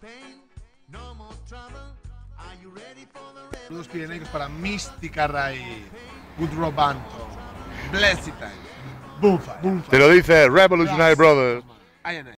Saludos pirenaios para Mística Raíz, Good Robanto, Blessed Time, Bufa. Te lo dice Revolutionary Brothers. Ay, ay, ay.